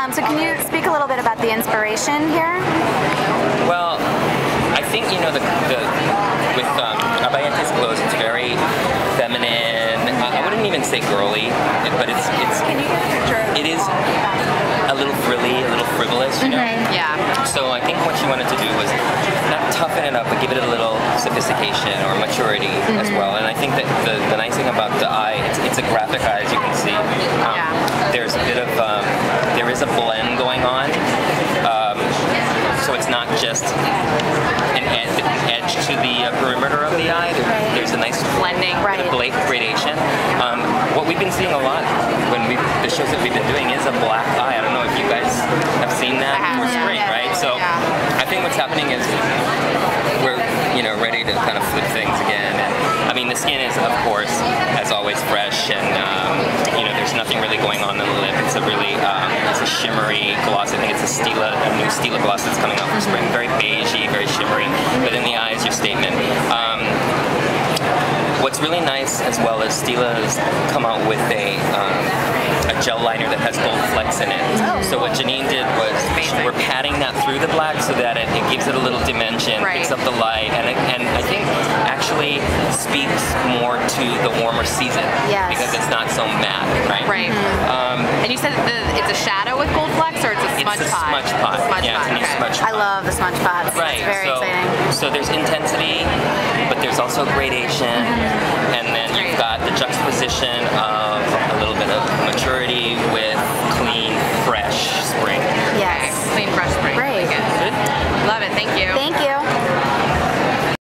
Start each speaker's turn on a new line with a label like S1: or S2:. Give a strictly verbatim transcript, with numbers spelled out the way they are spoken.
S1: Um, so can you speak a little bit about the inspiration here?
S2: Well, I think, you know, the, the with um, Abayante's clothes, it's very feminine. I, I wouldn't even say girly, but it's it's.
S1: Can you get a picture?
S2: It is a little frilly, a little frivolous, you know.
S1: Mm-hmm.
S3: Yeah.
S2: So I think what she wanted to do was not toughen it up, but give it a little sophistication or maturity mm-hmm. as well. And I think that the, the nice thing about the eye, it's, it's a graphic eye, as you can see. Um,
S3: yeah.
S2: There's a bit of um, there is a blend going on. Um, so it's not just an ed edge to the uh, perimeter of the eye. There,
S1: right.
S2: There's a nice
S3: blending,
S2: bit of
S1: right.
S2: gradation. Um, what we've been seeing a lot when we the shows that we've been doing is a black eye. I don't know if you guys have seen that for spring,
S3: yeah.
S2: right? So
S3: yeah.
S2: I think what's happening is we're you know ready to kind of flip things again. And I mean the skin is of course as always fresh, and um, you know there's nothing really going on in the lip. It's a really um, it's a shimmery gloss. I think it's a Stila, a new Stila gloss that's coming out for spring. Very beigey, very shimmery. But in the eye is your statement. Um, what's really nice as well is Stila has come out with a um, a gel liner that has gold flecks in it.
S1: Oh.
S2: So what Janine did was we're patting that through the black so that it, it gives it a little dimension,
S3: right.
S2: picks up the light, and it, and I think actually speaks more to the warmer season
S1: yes.
S2: because it's not so matte, right?
S3: Right.
S1: Mm-hmm.
S3: Um, and you said the, it's a shadow with gold flecks, or it's a smudge
S2: it's a
S3: pot?
S2: smudge pot.
S3: Smudge
S2: yeah,
S3: pot.
S2: it's a new
S3: Okay.
S2: smudge
S1: I
S2: pot.
S1: love the smudge pots.
S2: Right.
S1: It's very
S2: so,
S1: exciting.
S2: So there's intensity, but there's also gradation, and then you've got the juxtaposition of a little bit of maturity with clean, fresh spring.
S1: Yes.
S3: Okay. Clean, fresh spring.
S1: Great.
S3: Really good.
S2: Good.
S3: Love it. Thank you.
S1: Thank you.